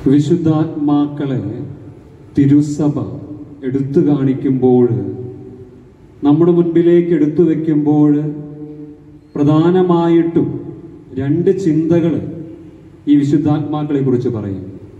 വിശുദ്ധാത്മാക്കളെ തിരുസഭ എടുത്തു കാണിക്കുമ്പോൾ, നമ്മുടെ മുൻപിലേക്ക് എടുത്തു വയ്ക്കുമ്പോൾ പ്രധാനമായിട്ടും രണ്ട് ചിന്തകൾ ഈ വിശുദ്ധാത്മാക്കളെ കുറിച്ച് പറയും.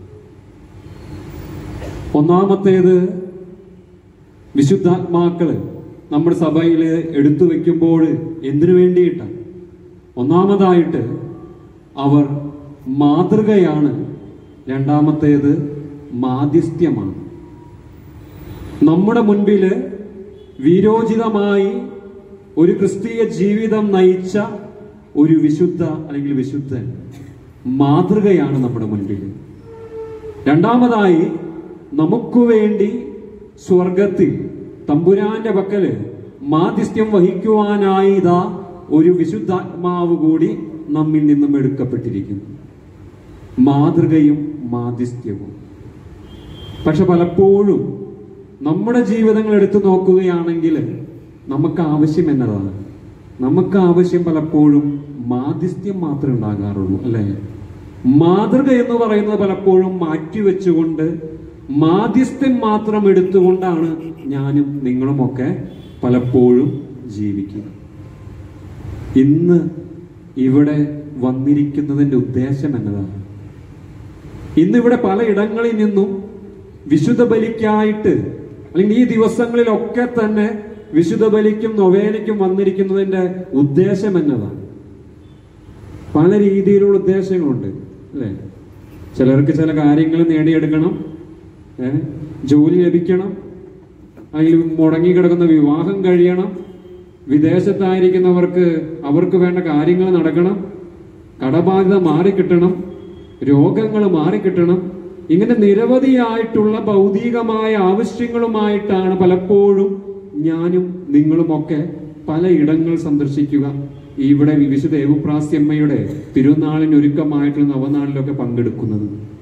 ഒന്നാമത്തേത്, വിശുദ്ധാത്മാക്കള് നമ്മുടെ സഭയിൽ എടുത്തു വയ്ക്കുമ്പോൾ എന്തിനു വേണ്ടിയിട്ടാണ്? ഒന്നാമതായിട്ട് അവർ മാതൃകയാണ്. രണ്ടാമത്തേത് മാധ്യസ്ഥ്യമാണ്. നമ്മുടെ മുൻപിൽ വീരോചിതമായി ഒരു ക്രിസ്തീയ ജീവിതം നയിച്ച ഒരു വിശുദ്ധ അല്ലെങ്കിൽ വിശുദ്ധൻ മാതൃകയാണ് നമ്മുടെ മുൻപിൽ. രണ്ടാമതായി, നമുക്ക് വേണ്ടി സ്വർഗത്തിൽ തമ്പുരാന്റെ പക്കല് മാധ്യസ്ഥ്യം വഹിക്കുവാനായി ഇതാ ഒരു വിശുദ്ധാത്മാവ് കൂടി നമ്മിൽ നിന്നും എടുക്കപ്പെട്ടിരിക്കുന്നു. മാതൃകയും മാധ്യസ്ഥ്യവും. പക്ഷെ പലപ്പോഴും നമ്മുടെ ജീവിതങ്ങൾ എടുത്തു നോക്കുകയാണെങ്കിൽ നമുക്ക് ആവശ്യം എന്നതാണ്? നമുക്ക് ആവശ്യം പലപ്പോഴും മാധ്യസ്ഥ്യം മാത്രമേ ഉണ്ടാകാറുള്ളൂ, അല്ലെ? മാതൃക എന്ന് പറയുന്നത് പലപ്പോഴും മാറ്റിവെച്ചുകൊണ്ട് മാധ്യസ്ഥ്യം മാത്രം എടുത്തുകൊണ്ടാണ് ഞാനും നിങ്ങളുമൊക്കെ പലപ്പോഴും ജീവിക്കുക. ഇന്ന് ഇവിടെ വന്നിരിക്കുന്നതിന്റെ ഉദ്ദേശം എന്നതാണ്? ഇന്നിവിടെ പലയിടങ്ങളിൽ നിന്നും വിശുദ്ധ ബലിക്കായിട്ട്, അല്ലെങ്കിൽ ഈ ദിവസങ്ങളിലൊക്കെ തന്നെ വിശുദ്ധ ബലിക്കും നൊവേനയ്ക്കും വന്നിരിക്കുന്നതിന്റെ ഉദ്ദേശം എന്നതാണ്? പല രീതിയിലുള്ള ഉദ്ദേശങ്ങളുണ്ട്, അല്ലെ? ചിലർക്ക് ചില കാര്യങ്ങൾ നേടിയെടുക്കണം, ജോലി ലഭിക്കണം, അല്ലെങ്കിൽ മുടങ്ങിക്കിടക്കുന്ന വിവാഹം കഴിയണം, വിദേശത്തായിരിക്കുന്നവർക്ക് അവർക്ക് വേണ്ട കാര്യങ്ങൾ നടക്കണം, കടബാധ്യത മാറിക്കിട്ടണം, രോഗങ്ങൾ മാറിക്കിട്ടണം. ഇങ്ങനെ നിരവധിയായിട്ടുള്ള ഭൗതികമായ ആവശ്യങ്ങളുമായിട്ടാണ് പലപ്പോഴും ഞാനും നിങ്ങളുമൊക്കെ പലയിടങ്ങൾ സന്ദർശിക്കുക. ഇവിടെ വിശുദ്ധ ഏവുപ്രാസ്യമ്മയുടെ തിരുനാളിന് ഒരുക്കമായിട്ടുള്ള നവനാളിലൊക്കെ പങ്കെടുക്കുന്നത്.